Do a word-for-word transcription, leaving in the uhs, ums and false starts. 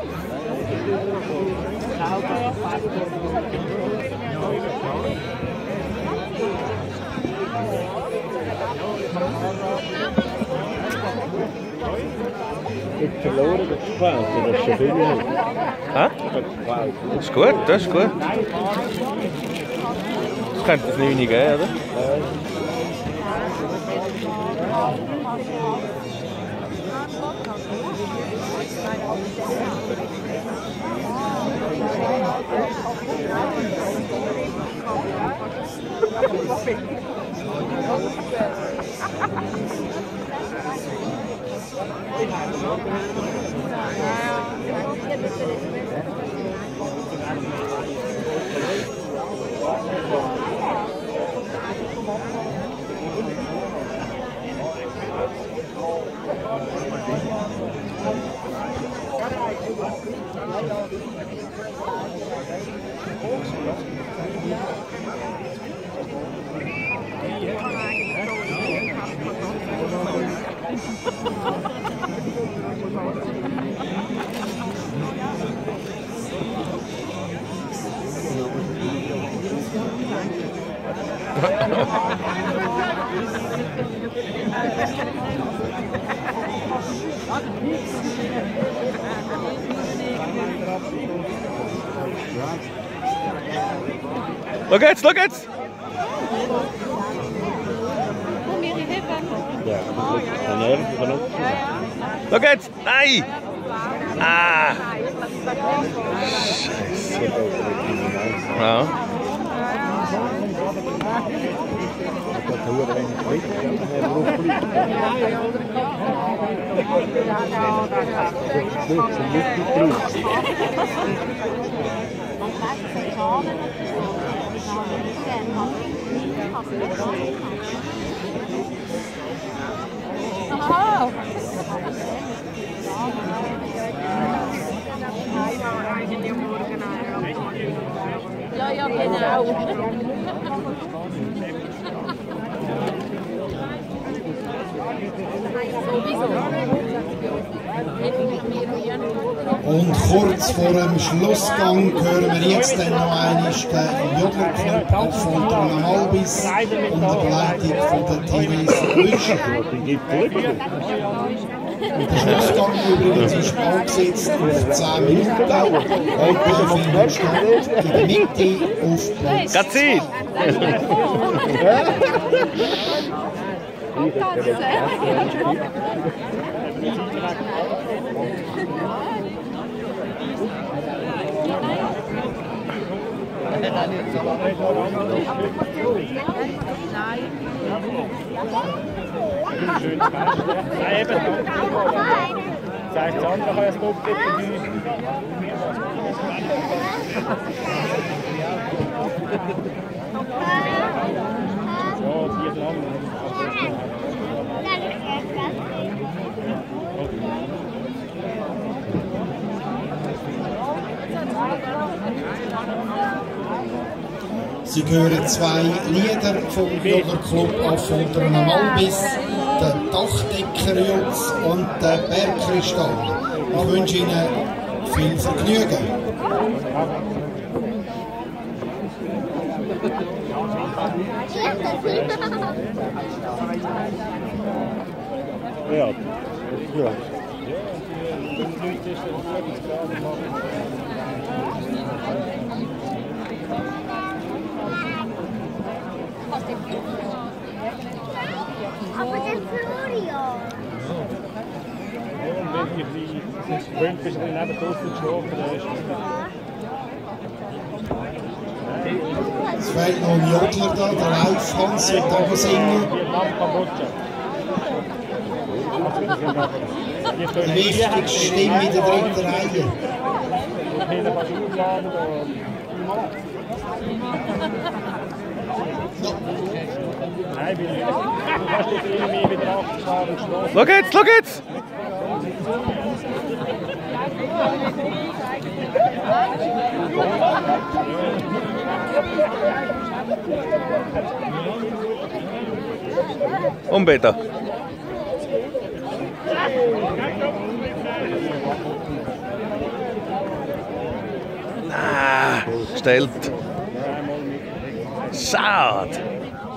Ich verloren, das ist klar, das ist schon viel. Hä? Das ist gut, das ist gut. Das könnte es neun geben, oder? Look jetzt, look jetzt! Ja, aber Nerven von uns. Look jetzt! Nein! Ah! Scheiße. Ja. Ja, ja, genau. Und kurz vor dem Schlussgang hören wir jetzt dann noch einmal den Jodlerclub auf Fontana Malbis unter Begleitung von der Therese Lüscher. Der Schlussgang übrigens ist angesetzt auf zehn Minuten und der findet statt in der Mitte auf Platz Gazin! Nein, eben. Zeigt es andere, kann es gut geben. Ja, vier lang. Sie hören zwei Lieder vom Jodlerclub auf Fontana Malbis, der Dachdeckerjutz und der Bergkristall. Ich wünsche Ihnen viel Vergnügen. Ja, ja. Aber der Florian. Und wenn die die fünf ist dann neben draußen geschlafen, dann ist das. Es fehlt noch ein Jodler da, der Live Hans wird aber singen. Die wichtigste Stimme in der dritten Reihe. Nein, du kannst jetzt irgendwie wieder abgefahren und schlafen. Look jetzt, look jetzt! Und bitte. gestellt. Schade.